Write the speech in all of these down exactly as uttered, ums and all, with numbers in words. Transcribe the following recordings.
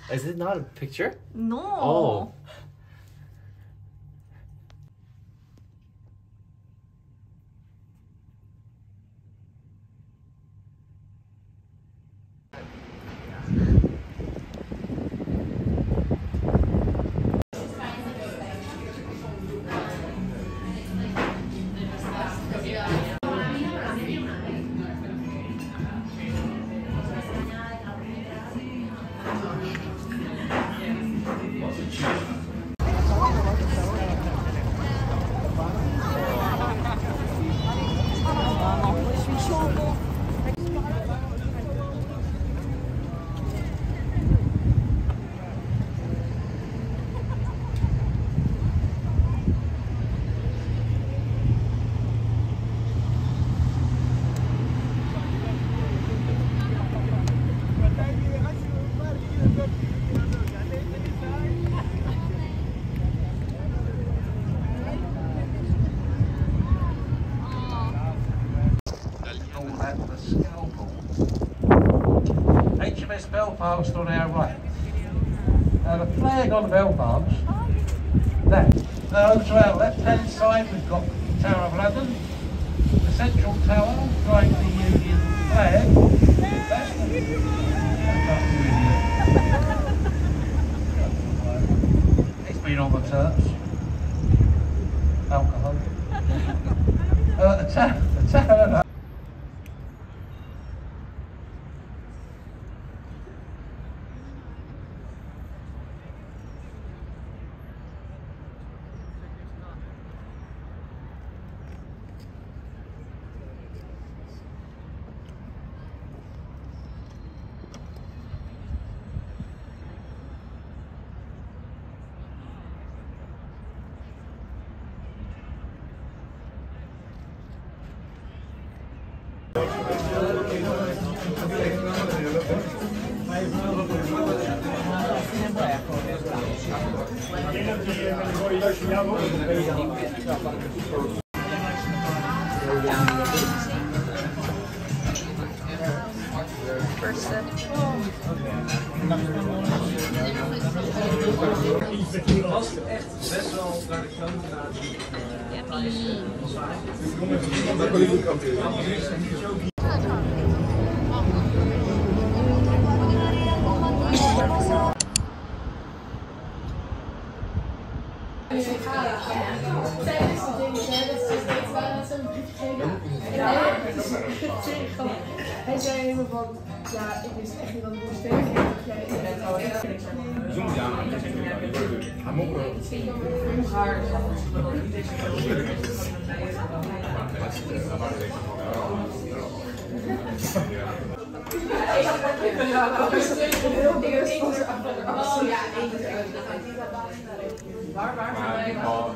Is it not a picture? No. Oh. H M S Belfast on our right. Now the flag on the Belfast, that. Now over to our left hand side we've got the Tower of London, the central tower, flying the Union flag. That's the It's been on the turfs. Alcohol. uh, the tower, the tower. First set. Hij zei helemaal van, ja, ik wist echt niet dat ik moest tegen. Oh ja, waar, waar?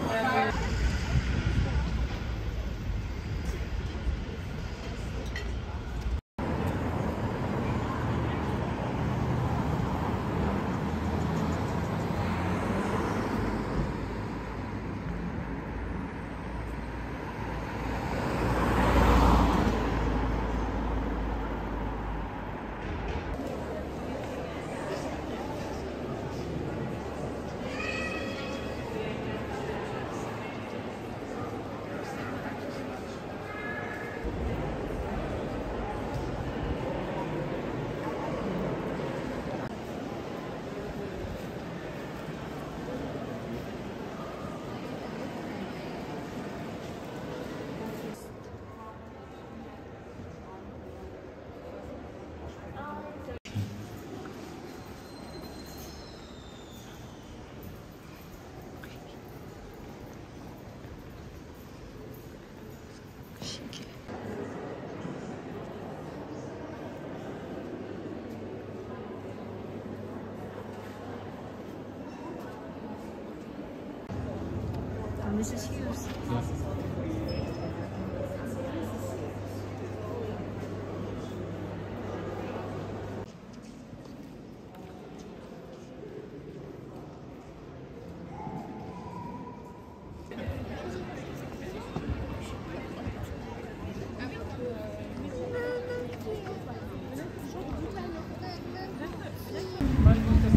Missus Hughes. Maar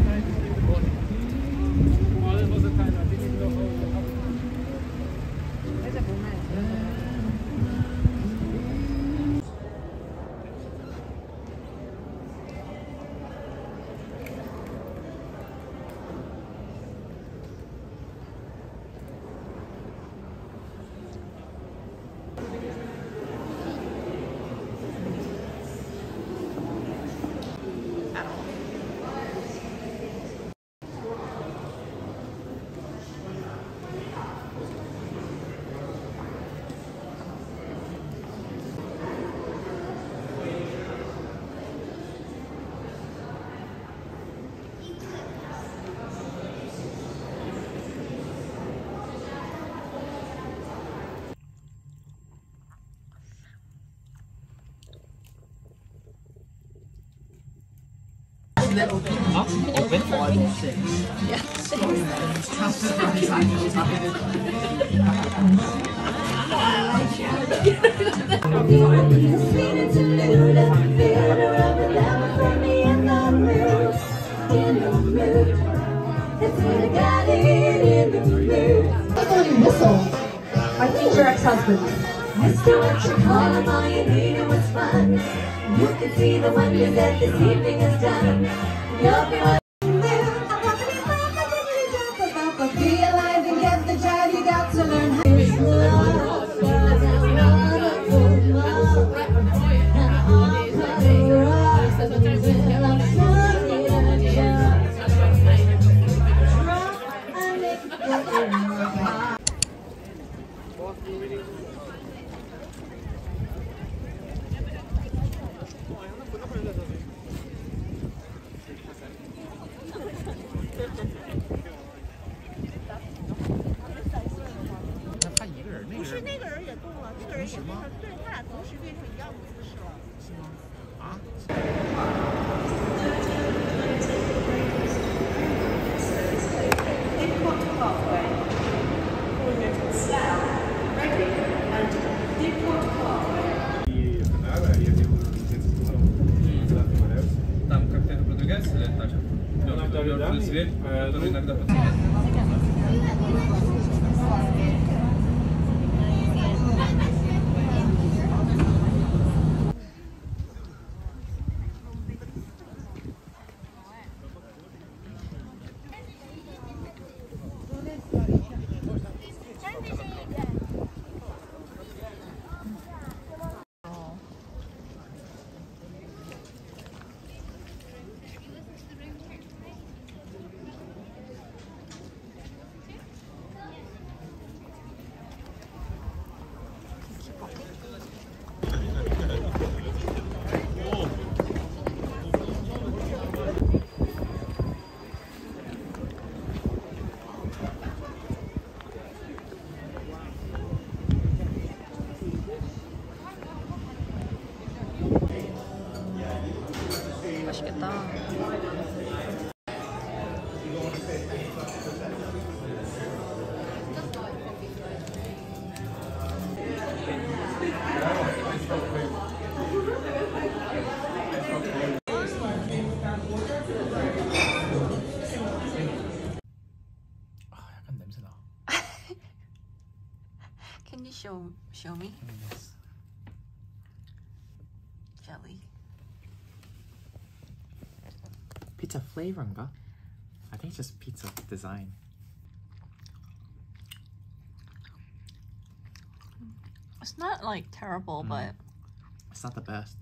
little people. Oh, open? Five or six. Yeah. I think your ex-husband. Mister, what you call him, all you need and what's fun. You can see the wonders that this evening has done. You'll be what be alive and get the job. You got to learn how to Там как-то это продвигается или так? Мертвый зверь, который иногда 맛있겠다. 아, 약간 냄새나. Can you show show me? Yes. Jelly. Pizza flavor인가? I think it's just pizza design. It's not like terrible, Mm. but It's not the best.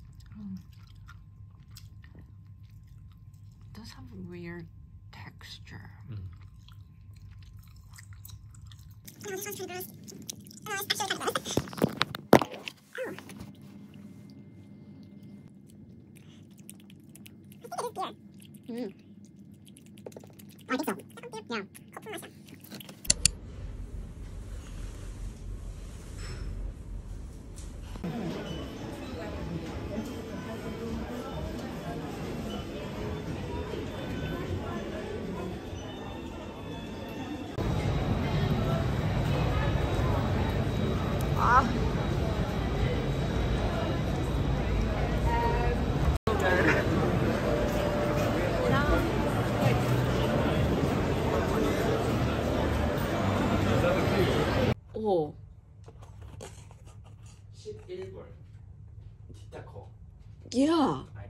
it does have a weird texture. Mm. Mm. I think so. Yeah. Ah. 오. 십일 불. 진짜 커. Yeah.